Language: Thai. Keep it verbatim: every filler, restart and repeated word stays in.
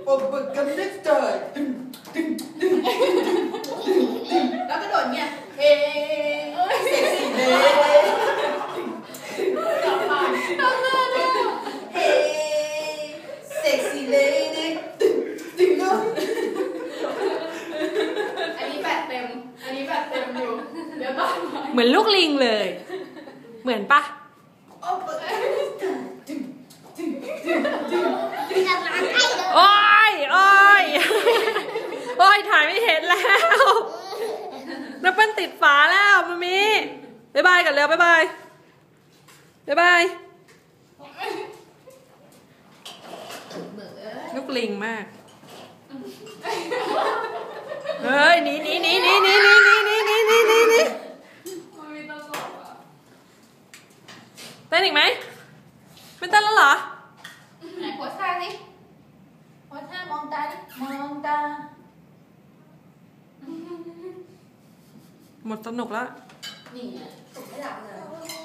อบกันนิดเดียวแล้วกระโดดเนี่ยเฮ้เซ็กซี่เลยทำไมทำไมเฮ้เซ็กซี่เลยดึงดึงอันนี้แบบเต็มอันนี้แบบเต็มอยู่เดี๋ยวบ้านเหมือนลูกลิงเลยเหมือนปะโอ้ยโอ้ยโอ้ยถ่ายไม่เห็นแล้วน้ำเป็นติดฝาแล้วมามีบ๊ายบายกันเร็วบ๊ายบายบ๊ายบายลูกลิงมากเฮ้ยหนีหนีหนีหนีหนีหนีหนีหนีหนีหนีหนีเต้นอีกไหมไม่เต้นแล้วเหรอไหนหัวท่าสิหัวท่ามองตาดิมองตาหมดสนุกแล้วนี่ถูกไม่หลับเลย